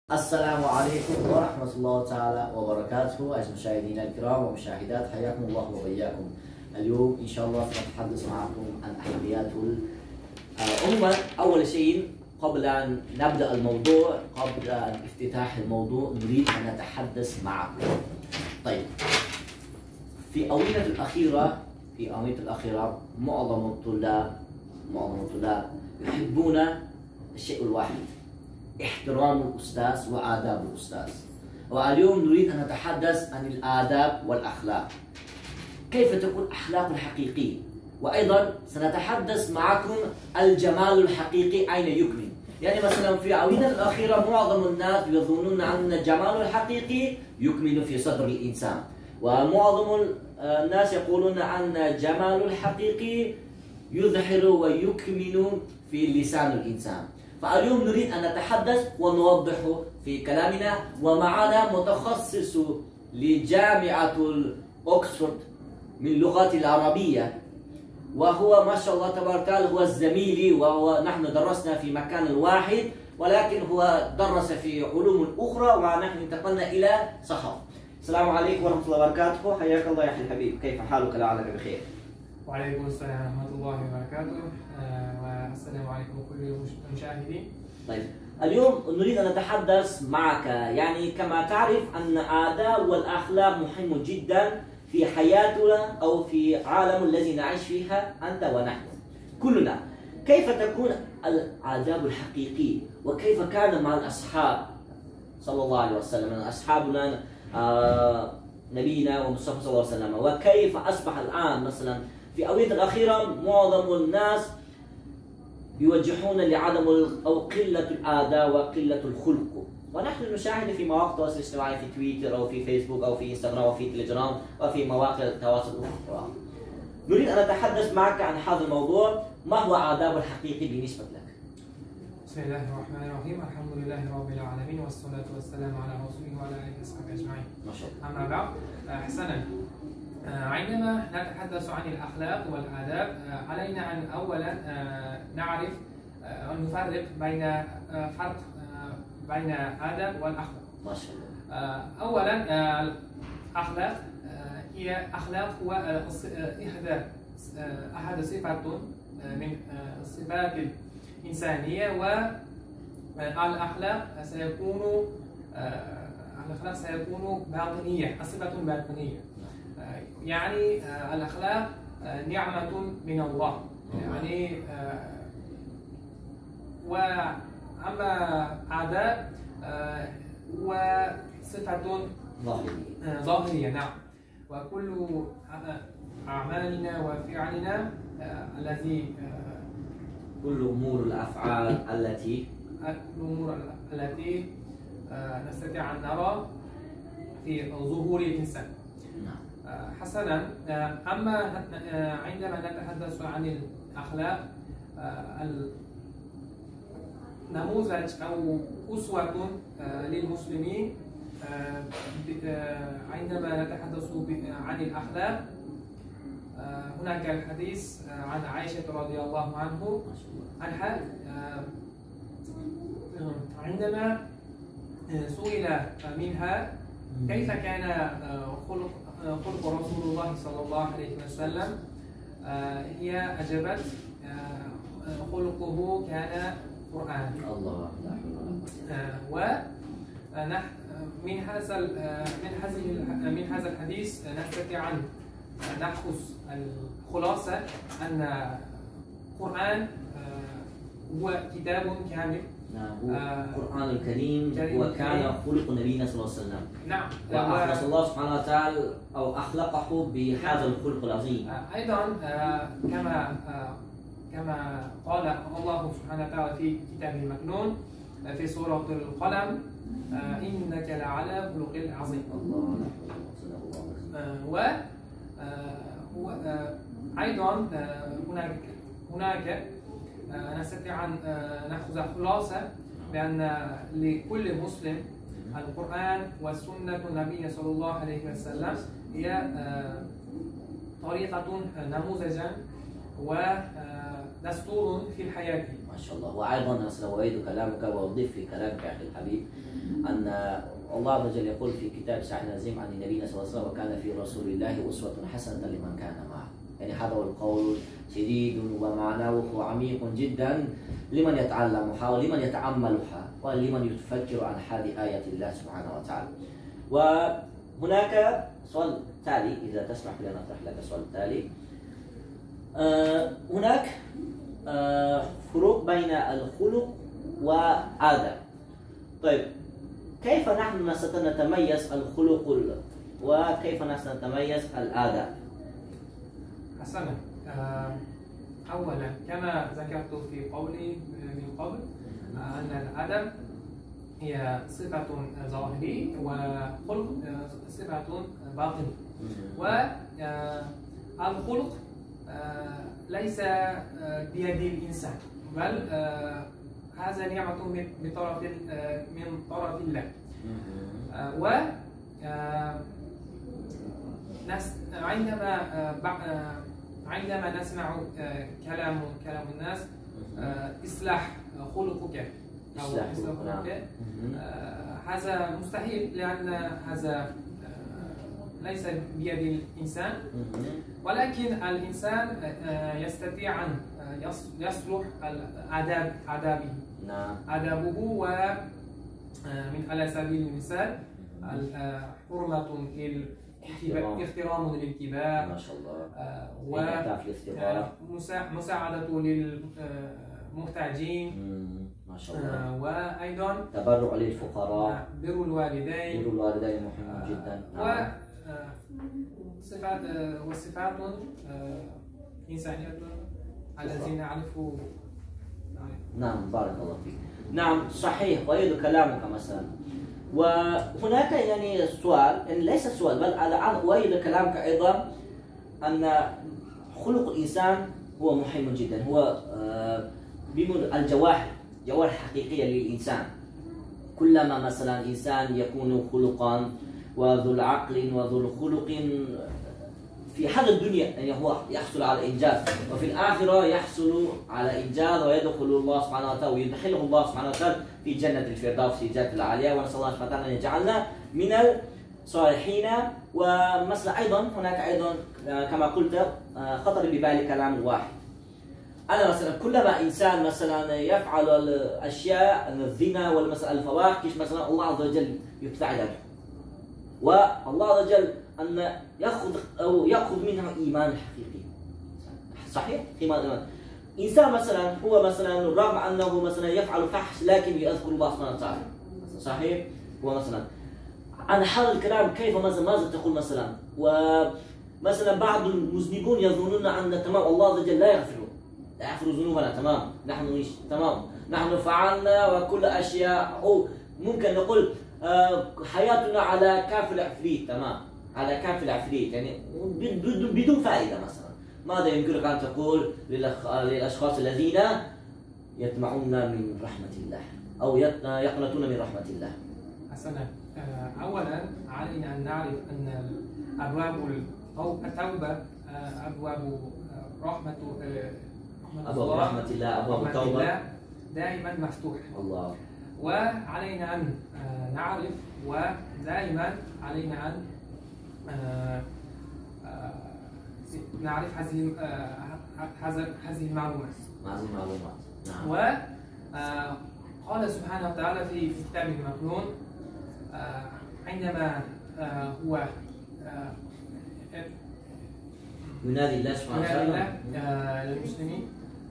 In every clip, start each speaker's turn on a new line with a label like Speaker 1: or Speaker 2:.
Speaker 1: السلام عليكم ورحمة الله تعالى وبركاته. أعزائي المشاهدين الكرام ومشاهدات، حياكم الله وبياكم. اليوم إن شاء الله سنتحدث معكم عن أحاديث عموما. أول شيء قبل أن نبدأ الموضوع، قبل افتتاح الموضوع، نريد أن نتحدث معكم. طيب، في الآونة الأخيرة معظم الطلاب يحبون الشيء الواحد: احترام الأستاذ وآداب الأستاذ. واليوم نريد أن نتحدث عن الآداب والأخلاق، كيف تكون أخلاق حقيقية، وأيضا سنتحدث معكم الجمال الحقيقي أين يكمن. يعني مثلا في الآونة الأخيرة معظم الناس يظنون أن الجمال الحقيقي يكمن في صدر الإنسان، ومعظم الناس يقولون أن الجمال الحقيقي يظهر ويكمن في لسان الإنسان. فاليوم نريد أن نتحدث ونوضح في كلامنا، ومعنا متخصص لجامعة أكسفورد من اللغات العربية، وهو ما شاء الله تبارك الله هو زميلي، ونحن درسنا في مكان واحد، ولكن هو درس في علوم أخرى ونحن انتقلنا إلى صحافة. السلام عليكم ورحمة الله وبركاته. حياك الله يا أخي الحبيب، كيف حالك؟ لعلك بخير.
Speaker 2: وعليكم السلام ورحمة الله وبركاته، والسلام عليكم كل المشاهدين.
Speaker 1: طيب، اليوم نريد أن نتحدث معك، يعني كما تعرف أن الآداب والأخلاق مهم جدا في حياتنا أو في عالم الذي نعيش فيها أنت ونحن كلنا. كيف تكون الآداب الحقيقية، وكيف كان مع الأصحاب صلى الله عليه وسلم، أصحابنا نبينا ومصطفى صلى الله عليه وسلم، وكيف أصبح الآن مثلا في الآونة الأخيرة معظم الناس يوجهون لعدم أو قلة الآداب وقلة الخلق، ونحن نشاهد في مواقع التواصل الاجتماعي، في تويتر أو في فيسبوك أو في انستغرام أو في تليجرام وفي مواقع التواصل الأخرى. نريد أن نتحدث معك عن هذا الموضوع. ما هو آداب الحقيقي بالنسبة لك؟
Speaker 2: بسم الله الرحمن الرحيم، الحمد لله رب العالمين، والصلاة والسلام على رسوله وعلى آله وصحبه أجمعين.
Speaker 1: ما شاء الله.
Speaker 2: أما بعد، حسنا، عندما نتحدث عن الأخلاق والآداب علينا أن أولا نعرف أن نفرق بين الآداب والأخلاق.
Speaker 1: ما شاء الله.
Speaker 2: أولا، الأخلاق هي أخلاق هو أحد صفات من الصفات الإنسانية، والأخلاق سيكون باطنية، صفة باطنية. يعني الأخلاق نعمة من الله، يعني وأما آداب هو صفة ظاهرية. نعم، وكل أعمالنا وفعلنا الذي
Speaker 1: كل أمور الأفعال التي
Speaker 2: نستطيع أن نرى في ظهور الإنسان. حسنا، أما عندما نتحدث عن الأخلاق، نموذج أو أسوة للمسلمين عندما نتحدث عن الأخلاق، هناك الحديث عن عائشة رضي الله عنها عندما سئل منها كيف كان خلق رسول الله صلى الله عليه وسلم، هي أجابت: خلقه كان قرآن.
Speaker 1: الله.
Speaker 2: من هذا الحديث نستطيع أن نأخذ الخلاصة أن القرآن هو كتاب كامل.
Speaker 1: هو القرآن الكريم وكان خلق نبينا صلى الله عليه وسلم.
Speaker 2: نعم،
Speaker 1: وأخلص الله سبحانه وتعالى أو أخلقه بهذا الخلق العظيم.
Speaker 2: أيضا كما قال الله سبحانه وتعالى في كتابه المكنون في سورة القلم: إنك لعلى خلق عظيم. وأيضا هناك نستطيع أن نأخذ خلاصة بأن لكل مسلم القرآن وسنة نبينا صلى الله عليه وسلم هي طريقة نموذجا ودستور في الحياة.
Speaker 1: ما شاء الله. وأيضا سأعيد كلامك وأضيف في كلامك يا أخي الحبيب الله عز وجل يقول في كتاب سعيد العظيم عن النبي صلى الله عليه وسلم: وكان في رسول الله أسوة حسنة لمن كان معه. يعني هذا هو القول شديد ومعناه عميق جدا لمن يتعلمها ولمن يتأملها ولمن يتفكر عن هذه آية الله سبحانه وتعالى. وهناك سؤال تالي، إذا تسمح لي أن أطرح لك السؤال التالي. هناك فروق بين الخلق والآداب. طيب، كيف نحن سنتميز الخلق وكيف نتميز الآداب؟
Speaker 2: حسنا. أولا كما ذكرت في قولي من قبل أن الأدب هي صفة ظاهرية وخلق صفة باطنية. والخلق ليس بيد الإنسان، بل هذا نعمة من طرف الله. عندما نسمع كلام الناس إصلاح خلقك أو إصلاح خلقك، هذا مستحيل، لأن هذا ليس بيد الإنسان، ولكن الإنسان يستطيع أن يصلح آدابه. ومن على سبيل المثال حرمة احترام للكبار،
Speaker 1: ما شاء الله،
Speaker 2: مساعدة للمحتاجين،
Speaker 1: ما شاء الله،
Speaker 2: وأيضا
Speaker 1: تبرع للفقراء،
Speaker 2: بر الوالدين
Speaker 1: مهم جدا.
Speaker 2: وصفات إنسانية الذين نعرفوا.
Speaker 1: نعم، بارك الله فيك. نعم صحيح، أؤيد كلامك مثلا. وهناك يعني سؤال، يعني ليس سؤال بل الآن أؤيد كلامك أيضا، أن خلق الإنسان هو مهم جدا، هو الجواهر حقيقية للإنسان. كلما مثلا إنسان يكون خلقا وذو العقل وذو الخلق في هذا الدنيا، يعني هو يحصل على إنجاز، وفي الآخرة يحصل على إنجاز ويدخل الله سبحانه وتعالى ويدخله الله سبحانه وتعالى في جنة الفردوس، في جنة العالية. ونسأل الله سبحانه وتعالى أن يجعلنا من الصالحين. ومثلا أيضا هناك أيضا كما قلت خطر ببالي كلام واحد. أنا مثلا كلما إنسان مثلا يفعل الأشياء الزنا والمثلا الفواحش مثلا، الله عز وجل يبتعد عنه، والله عز وجل أن يأخذ منها إيمان حقيقي. صحيح؟ إيمان. إنسان مثلا هو مثلا رغم أنه مثلا يفعل فحش لكن يذكر الله سبحانه وتعالى. صحيح؟ هو مثلا عن هذا الكلام كيف ماذا تقول مثلا؟ ومثلا بعض المذنبون يظنون أن تمام الله عز وجل لا يغفر ذنوبنا، تمام، نحن تمام، نحن فعلنا وكل أشياء، أو ممكن نقول حياتنا على كاف العفريت، تمام، على كاف العفريت، يعني بدون فائدة. مثلا ماذا يمكنك أن تقول للأشخاص الذين يطمعون من رحمة الله أو يقنطون من رحمة الله؟
Speaker 2: حسنا. أولا علينا أن نعرف أن أبواب التوبة أبواب رحمة الله، أبواب التوبة دائما مفتوحة. الله. وعلينا أن نعرف، ودائما علينا أن نعرف هذه المعلومات. نعم. وقال سبحانه وتعالى في كتابه المكنون عندما هو
Speaker 1: ينادي الله سبحانه وتعالى
Speaker 2: للمسلمين: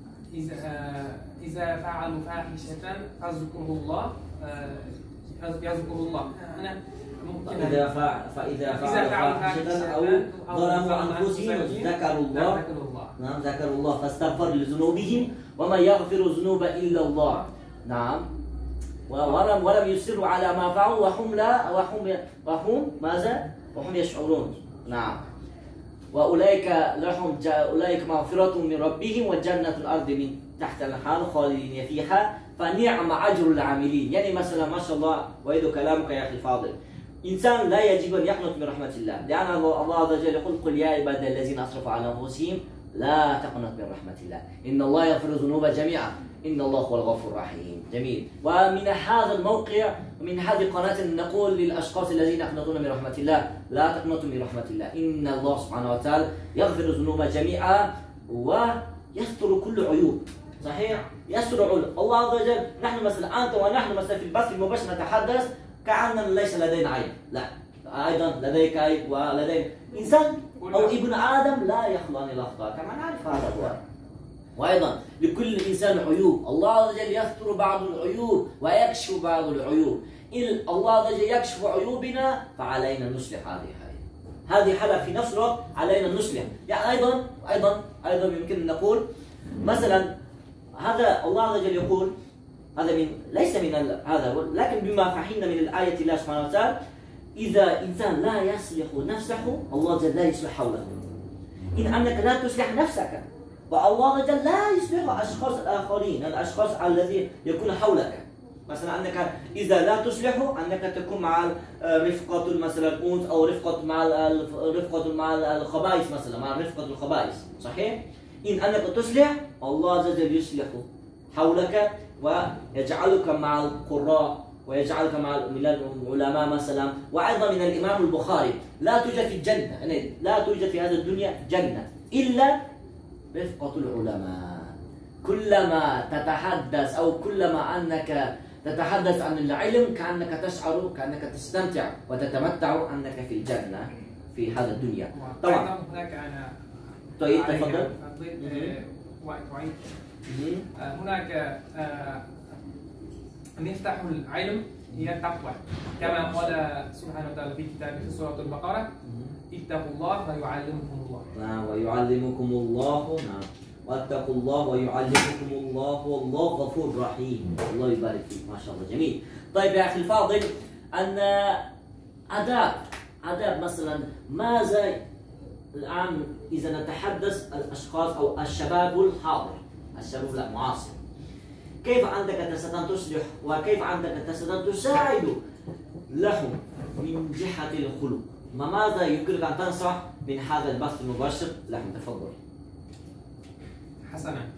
Speaker 2: إذا فعلوا فاحشة فاذكروا الله، يذكروا الله. أنا
Speaker 1: فإذا فعلوا فاحشة أو ظلموا أنفسهم ذكروا الله. نعم، ذكروا الله فاستغفروا لذنوبهم وما يغفر الذنوب إلا الله. نعم. ولم يصروا على ما فعلوا وهم ماذا؟ وهم يشعرون. نعم. وأولئك لهم مغفرة من ربهم وجنة الأرض من تحت الأنهار خالدين فيها فنعم أجر العاملين. يعني مثلا ما شاء الله، وإذا كلامك يا أخي الفاضل، إنسان لا يجب أن يقنط من رحمة الله، لأن الله عز وجل يقول: قل يا عبادي الذين أسرفوا على أنفسهم لا تقنط من رحمة الله إن الله يغفر الذنوب جميعا إن الله هو الغفور الرحيم. جميل. ومن هذا الموقع ومن هذه القناة نقول للأشخاص الذين يقنطون من رحمة الله لا تقنطوا من رحمة الله، إن الله سبحانه وتعالى يغفر الذنوب جميعا ويستر كل عيوب. صحيح؟ يستر عيوب الله عز وجل. نحن مثلا أنت ونحن مثلا في البث المباشر نتحدث كأننا ليس لدينا عيب، لا، أيضا لديك عيب ولديك إنسان أو ابن آدم لا يخلو عن الأخطاء كما نعرف هذا هو. وأيضا لكل إنسان عيوب، الله عز وجل يستر بعض العيوب ويكشف بعض العيوب. إن الله عز وجل يكشف عيوبنا فعلينا نصلح هذه حالة في نفس الوقت علينا نصلح. يعني أيضا يمكن أن نقول مثلا هذا الله عز وجل يقول هذا ليس من هذا، لكن بما فهمنا من الآية الله سبحانه وتعالى إذا إنسان لا يصلح نفسه الله عز وجل لا يصلح حوله. إن أنك لا تصلح نفسك فالله عز وجل لا يصلح الأشخاص الآخرين، الأشخاص الذين يكون حولك. مثلا أنك إذا لا تصلح أنك تكون مع رفقة مثلا الأنس أو رفقة مع الخبائث مثلا، مع رفقة الخبائث. صحيح؟ إن أنك تصلح الله عز وجل يصلح حولك ويجعلك مع القراء ويجعلك مع العلماء مثلا. وأيضا من الإمام البخاري لا توجد في الجنة، يعني لا توجد في هذه الدنيا جنة إلا رفقة العلماء. كلما تتحدث أو كلما أنك تتحدث عن العلم كأنك تشعر كأنك تستمتع وتتمتع أنك في الجنة في هذا الدنيا. طبعا
Speaker 2: هناك أنا
Speaker 1: طيب تفضل.
Speaker 2: هناك مفتاح العلم هي التقوى كما قال سبحانه وتعالى في كتابه في سورة البقرة اتقوا الله ويعلمكم الله.
Speaker 1: نعم ويعلمكم الله. نعم واتقوا الله ويعلمكم الله والله غفور رحيم. الله يبارك فيك ما شاء الله. جميل. طيب يا أخي الفاضل أن آداب مثلا ماذا الآن إذا نتحدث الأشخاص أو الشباب الحاضر الشباب المعاصر كيف أنك تصلح وكيف أنك تساعد لهم من جهة الخلق؟ ماذا يمكنك أن تنصح من هذا البث المباشر لهم؟ تفضل.
Speaker 2: حسنا.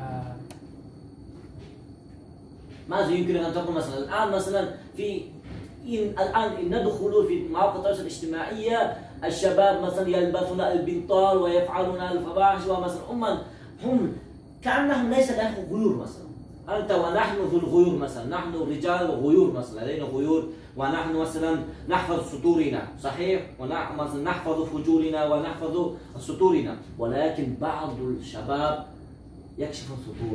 Speaker 1: ماذا يمكنك أن تقول مثلا الآن مثلا الآن ندخل في مواقع التواصل الاجتماعية الشباب مثلا يلبسون البنطال ويفعلون الفواحش ومثلا هم كأنهم ليس لهم غيور مثلا. أنت ونحن ذو الغيور مثلا، نحن رجال غيور مثلا، لدينا غيور ونحن مثلا نحفظ سطورنا. صحيح؟ مثلا نحفظ فجورنا ونحفظ سطورنا، ولكن بعض الشباب يكشف السطور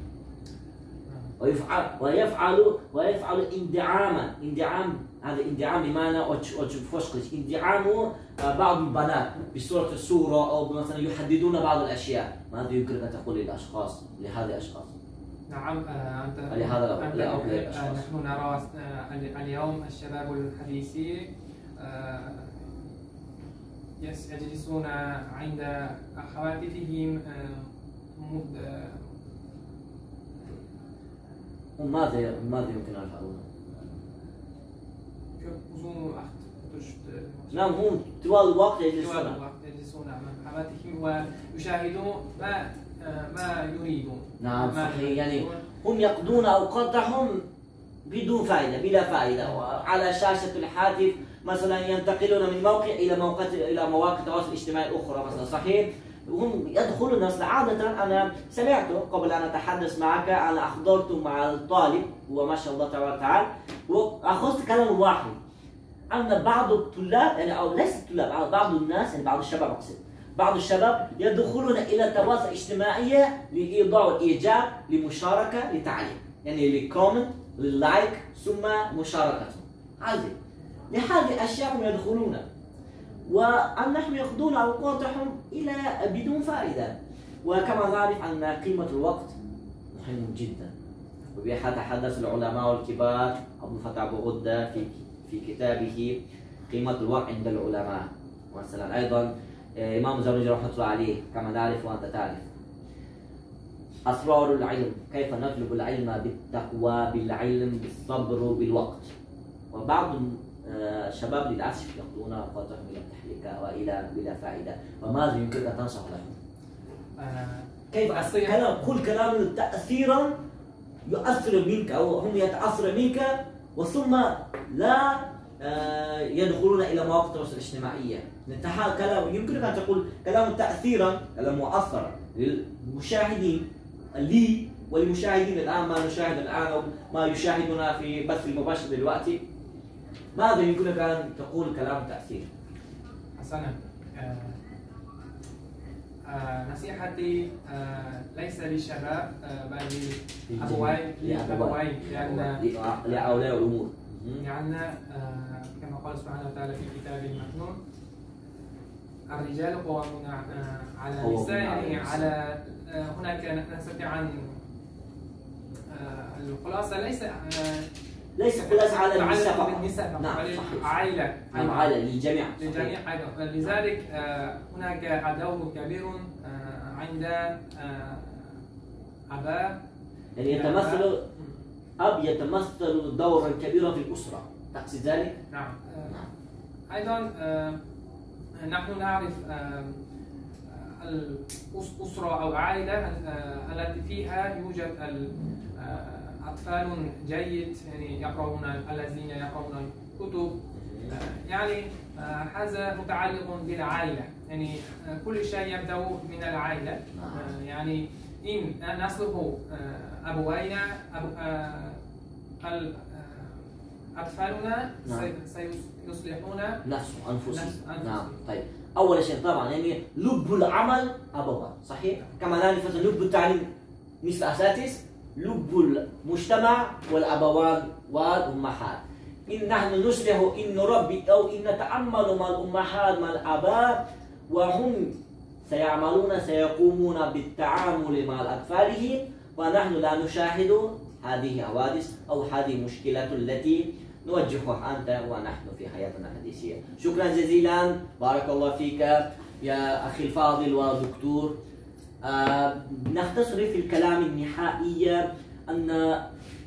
Speaker 1: ويفعل اندعام هذا اندعام بمعنى اندعام بعض البنات بصورة الصورة أو مثلا يحددون بعض الأشياء. ماذا يمكنك أن تقول للأشخاص لهذه الأشخاص؟
Speaker 2: نعم أنت نحن نرى اليوم الشباب الحديثي يجلسون عند هواتفهم
Speaker 1: ماذا يمكن أن يفعلون؟ نعم هم طوال الوقت
Speaker 2: يجلسون أمام هواتفهم ويشاهدون ما يريدون.
Speaker 1: نعم صحيح. يعني هم يقضون أوقاتهم بدون فائدة بلا فائدة على شاشة الهاتف مثلا ينتقلون من موقع إلى مواقع التواصل الاجتماعي الأخرى مثلا. صحيح. هم يدخلون مثلا عادة. أنا سمعت قبل أن أتحدث معك أنا أحضرت مع الطالب وما شاء الله تبارك وتعالى وأخذت كلام واحد أن بعض الطلاب يعني أو ليس الطلاب بعض الناس يعني بعض الشباب أقصد بعض الشباب يدخلون إلى التواصل الاجتماعي لإيضاع الإيجاب لمشاركة لتعليم يعني لكومنت لللايك ثم مشاركة لهذه الأشياء هم يدخلون ونحن يقضون أوقاتهم إلى بدون فائدة. وكما نعرف أن قيمة الوقت مهم جدا وبيتحدث العلماء الكبار أبو الفتح أبو غدة في كتابه قيمة الوقت عند العلماء. مثلا أيضا إمام الزرقاء رحمة الله عليه كما نعرف وأنت تعرف أسرار العلم كيف نطلب العلم بالتقوى بالعلم بالصبر بالوقت. وبعض الشباب للأسف يقضون أوقاتهم إلى التحريك وإلى بلا فائدة. وماذا يمكن أن تنصح لهم؟ كيف كل كلام تأثيرا يؤثر منك أو هم يتأثرون منك وثم لا يدخلون إلى مواقع التواصل الاجتماعي. كلام يمكنك أن تقول كلام تأثيرا، كلام مؤثرا للمشاهدين لي وللمشاهدين الآن ما نشاهد الآن أو ما يشاهدنا في بث المباشر دلوقتي. ماذا يمكنك أن تقول كلام تأثير؟
Speaker 2: حسنا، نصيحتي ليس للشباب بل للأبوين
Speaker 1: لأولياء الأمور،
Speaker 2: لأن كما قال سبحانه وتعالى في كتابه المكنون الرجال قوامون على النساء، يعني على هناك نستطيع أن الخلاصة
Speaker 1: ليس خلاصة على
Speaker 2: النساء،
Speaker 1: نعم
Speaker 2: عائلة
Speaker 1: للجميع
Speaker 2: أيضا. لذلك هناك دور كبير عند أباء،
Speaker 1: يعني أب يتمثل دورا كبيرا في الأسرة، تقصد ذلك؟
Speaker 2: نعم. أيضا نحن نعرف الأسرة أو عائلة التي فيها يوجد أطفال جيد، يعني يقرؤون، الذين يقرؤون الكتب، يعني هذا متعلق بالعائلة، يعني كل شيء يبدأ من العائلة. يعني إن نصلح أبوينا أطفالنا سيصلحون
Speaker 1: أنفسهم. نعم. طيب أول شيء طبعا يعني لب العمل أبوان، صحيح؟ كما نعرف لب التعليم مثل أساتذة، لب المجتمع والأبوان والأمهات. إن نحن نصلح، إن نربي أو إن نتعامل مع الأمهات مع الآباء وهم سيقومون بالتعامل مع أطفالهم ونحن لا نشاهد هذه الحوادث أو هذه المشكلات التي نواجهها أنت ونحن في حياتنا الحديثية. شكرا جزيلا، بارك الله فيك يا أخي الفاضل ودكتور. نختصر في الكلام النهائي أن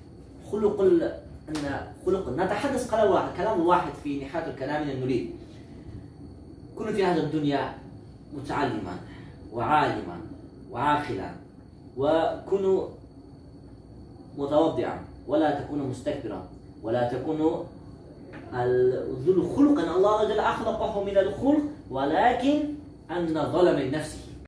Speaker 1: نتحدث كلام واحد في نهاية الكلام. نريد كن في هذه الدنيا متعلما وعالما وعاقلا، وكونوا متواضعا ولا تكونوا مستكبرا ولا تكونوا ذو الخلق، أن الله جل أخلقه من الخلق ولكن أن ظلم لنفسه.